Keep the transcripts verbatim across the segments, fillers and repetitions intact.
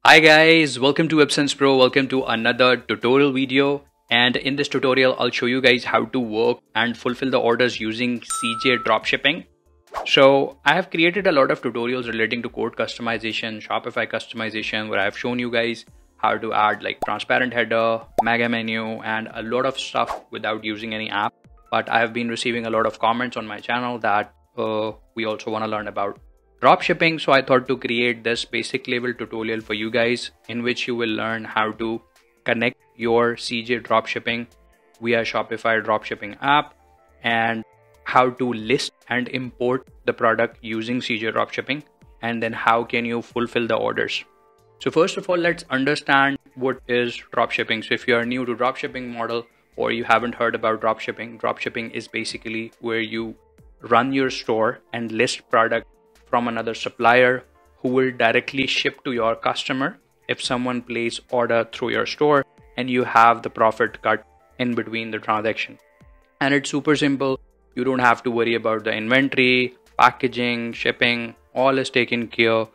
Hi guys, welcome to WebSense Pro. Welcome to another tutorial video. And in this tutorial, I'll show you guys how to work and fulfill the orders using C J dropshipping. So I have created a lot of tutorials relating to code customization, Shopify customization, where I've shown you guys how to add like transparent header, mega menu, and a lot of stuff without using any app. But I have been receiving a lot of comments on my channel that uh, we also want to learn about dropshipping. So I thought to create this basic level tutorial for you guys in which you will learn how to connect your C J dropshipping via Shopify dropshipping app and how to list and import the product using C J dropshipping, and then how can you fulfill the orders. So first of all, let's understand what is dropshipping. So if you are new to dropshipping model or you haven't heard about dropshipping, dropshipping is basically where you run your store and list product from another supplier who will directly ship to your customer if someone places order through your store, and you have the profit cut in between the transaction. And it's super simple. You don't have to worry about the inventory, packaging, shipping. All is taken care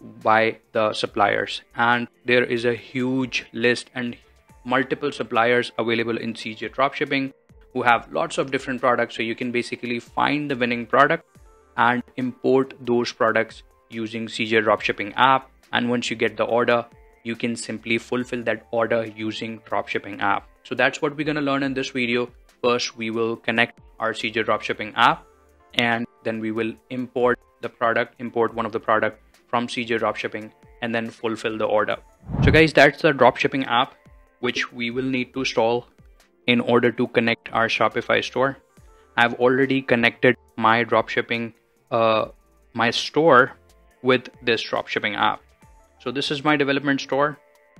by the suppliers, and there is a huge list and multiple suppliers available in C J dropshipping who have lots of different products. So you can basically find the winning product and import those products using C J dropshipping app. And once you get the order, you can simply fulfill that order using dropshipping app. So that's what we're going to learn in this video. First, we will connect our C J dropshipping app, and then we will import the product, import one of the product from C J dropshipping, and then fulfill the order. So guys, that's the dropshipping app which we will need to install in order to connect our Shopify store. I've already connected my dropshipping uh, my store with this dropshipping app. So this is my development store,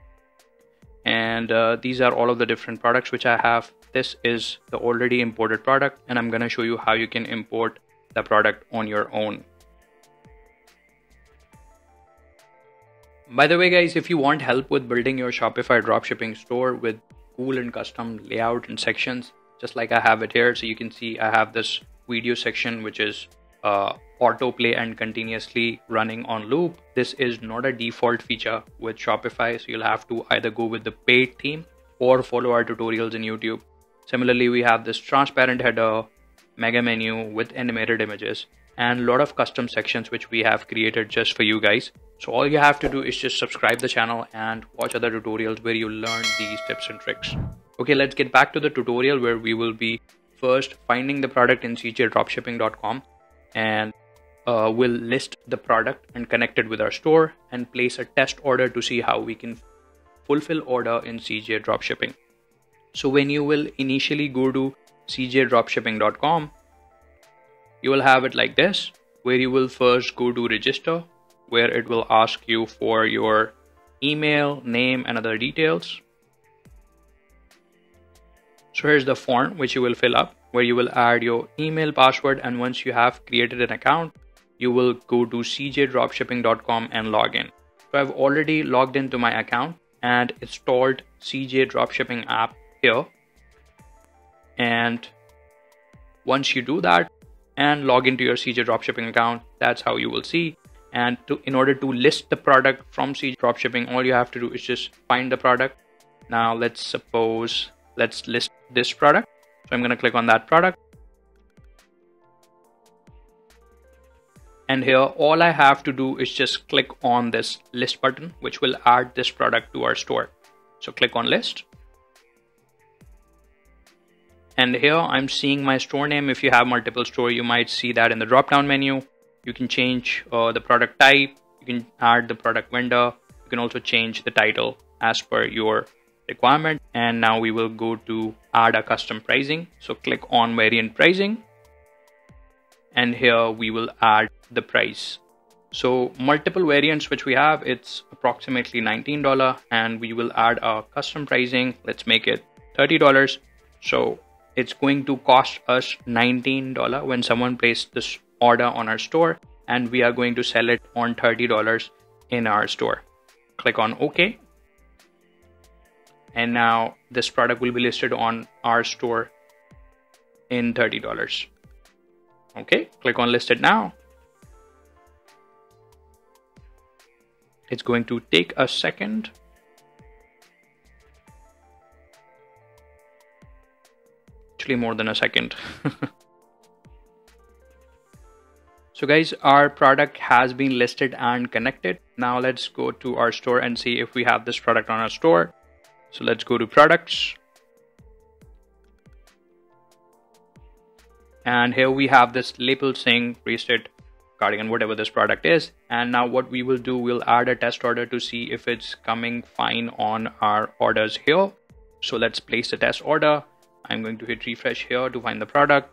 and uh, these are all of the different products which I have. This is the already imported product, and I'm going to show you how you can import the product on your own. By the way guys, if you want help with building your Shopify dropshipping store with cool and custom layout and sections, just like I have it here, so you can see I have this video section which is uh, autoplay and continuously running on loop. This is not a default feature with Shopify, so you'll have to either go with the paid theme or follow our tutorials in YouTube. Similarly, we have this transparent header, mega menu with animated images, and a lot of custom sections which we have created just for you guys. So all you have to do is just subscribe the channel and watch other tutorials where you learn these tips and tricks. Okay, let's get back to the tutorial where we will be first finding the product in C J dropshipping dot com, and uh, we'll list the product and connect it with our store and place a test order to see how we can fulfill order in C J dropshipping. So when you will initially go to C J dropshipping dot com, you will have it like this, where you will first go to register, where it will ask you for your email, name, and other details. So here's the form which you will fill up, where you will add your email, password, and once you have created an account, you will go to C J dropshipping dot com and log in. So I've already logged into my account and installed C J dropshipping app here. And once you do that and log into your C J dropshipping account, that's how you will see. And to, in order to list the product from C J dropshipping, all you have to do is just find the product. Now let's suppose, let's list this product. So I'm going to click on that product. And here, all I have to do is just click on this list button, which will add this product to our store. So click on list. And here I'm seeing my store name. If you have multiple store, you might see that in the drop down menu. You can change uh, the product type. You can add the product vendor. You can also change the title as per your requirement. And now we will go to add a custom pricing. So click on variant pricing. And here we will add the price. So multiple variants which we have, it's approximately nineteen dollars, and we will add a custom pricing. Let's make it thirty dollars. So it's going to cost us nineteen dollars when someone places this order on our store, and we are going to sell it on thirty dollars in our store. Click on OK. And now this product will be listed on our store in thirty dollars. Okay, click on listed now. It's going to take a second. Actually more than a second. So guys, our product has been listed and connected. Now let's go to our store and see if we have this product on our store. So let's go to products. And here we have this label saying Pre-Stitch cardigan, whatever this product is. And now what we will do, we'll add a test order to see if it's coming fine on our orders here. So let's place the test order. I'm going to hit refresh here to find the product.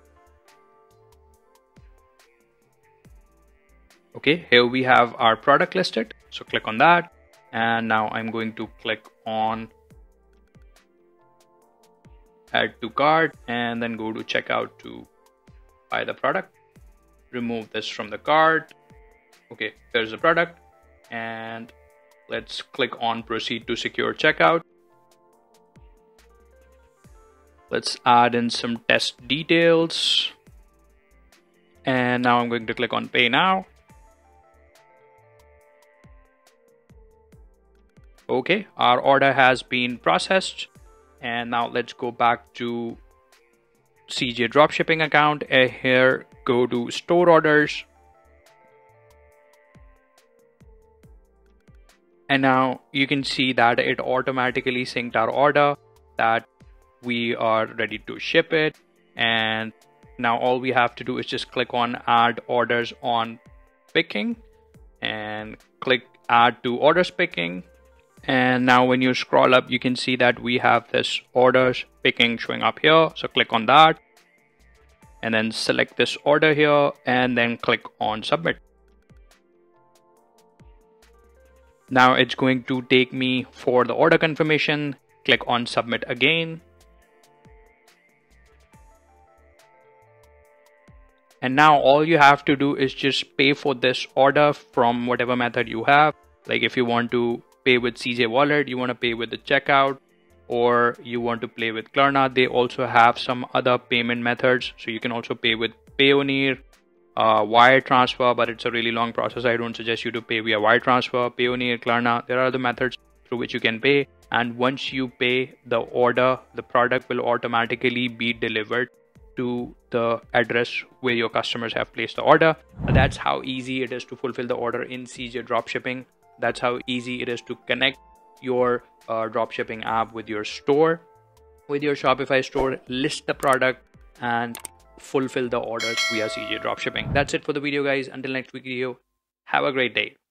Okay, here we have our product listed. So click on that. And now I'm going to click on add to cart and then go to checkout to buy the product. Remove this from the cart. Okay, there's the product. And let's click on proceed to secure checkout. Let's add in some test details. And now I'm going to click on pay now. Okay, our order has been processed. And now let's go back to C J dropshipping account. And here go to store orders. And now you can see that it automatically synced our order, that we are ready to ship it. And now all we have to do is just click on add orders on picking and click add to orders picking. And now when you scroll up, you can see that we have this orders picking showing up here. So click on that and then select this order here and then click on submit. Now it's going to take me for the order confirmation. Click on submit again. And now all you have to do is just pay for this order from whatever method you have. Like if you want to pay with C J Wallet, you want to pay with the checkout, or you want to play with Klarna. They also have some other payment methods. So you can also pay with Payoneer, uh, wire transfer, but it's a really long process. I don't suggest you to pay via wire transfer, Payoneer, Klarna. There are other methods through which you can pay. And once you pay the order, the product will automatically be delivered to the address where your customers have placed the order. That's how easy it is to fulfill the order in C J dropshipping. That's how easy it is to connect your uh, dropshipping app with your store, with your Shopify store, list the product and fulfill the orders via C J dropshipping. That's it for the video, guys. Until next video, have a great day.